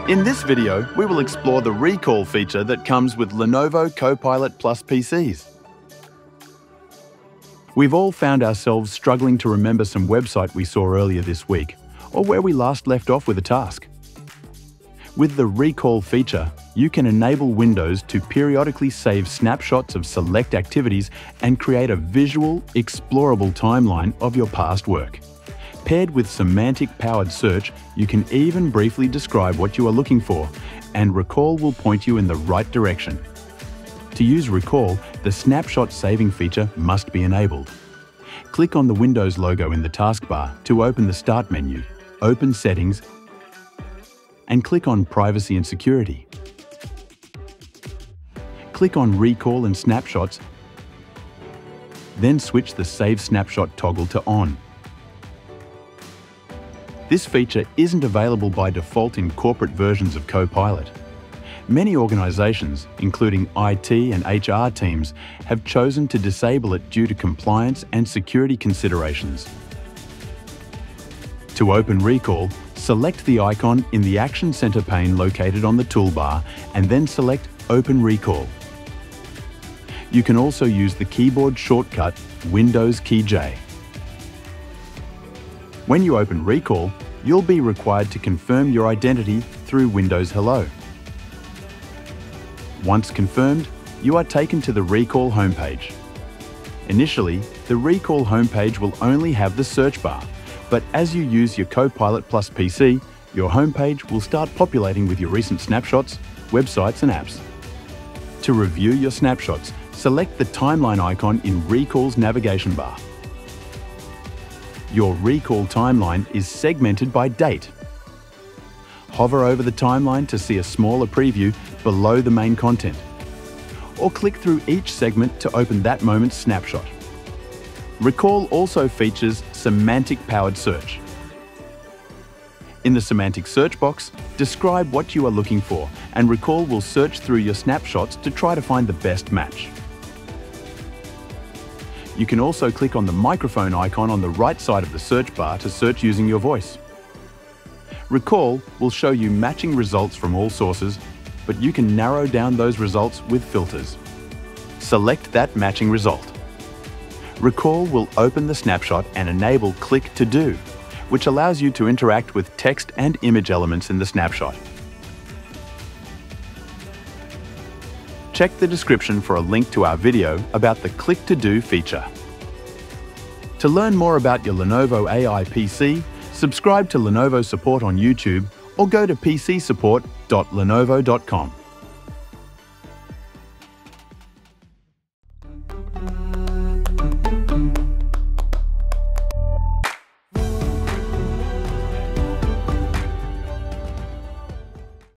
In this video, we will explore the recall feature that comes with Lenovo Copilot Plus PCs. We've all found ourselves struggling to remember some website we saw earlier this week, or where we last left off with a task. With the recall feature, you can enable Windows to periodically save snapshots of select activities and create a visual, explorable timeline of your past work. Paired with semantic-powered search, you can even briefly describe what you are looking for, and Recall will point you in the right direction. To use Recall, the snapshot saving feature must be enabled. Click on the Windows logo in the taskbar to open the Start menu, open Settings, and click on Privacy and Security. Click on Recall and Snapshots, then switch the Save Snapshot toggle to On. This feature isn't available by default in corporate versions of Copilot. Many organizations, including IT and HR teams, have chosen to disable it due to compliance and security considerations. To open Recall, select the icon in the Action Center pane located on the toolbar and then select Open Recall. You can also use the keyboard shortcut Windows key J. When you open Recall, you'll be required to confirm your identity through Windows Hello. Once confirmed, you are taken to the Recall homepage. Initially, the Recall homepage will only have the search bar, but as you use your Copilot Plus PC, your homepage will start populating with your recent snapshots, websites and apps. To review your snapshots, select the timeline icon in Recall's navigation bar. Your Recall timeline is segmented by date. Hover over the timeline to see a smaller preview below the main content, or click through each segment to open that moment's snapshot. Recall also features semantic-powered search. In the semantic search box, describe what you are looking for, and Recall will search through your snapshots to try to find the best match. You can also click on the microphone icon on the right side of the search bar to search using your voice. Recall will show you matching results from all sources, but you can narrow down those results with filters. Select that matching result. Recall will open the snapshot and enable Click to Do, which allows you to interact with text and image elements in the snapshot. Check the description for a link to our video about the Click to Do feature. To learn more about your Lenovo AI PC, subscribe to Lenovo Support on YouTube or go to pcsupport.lenovo.com.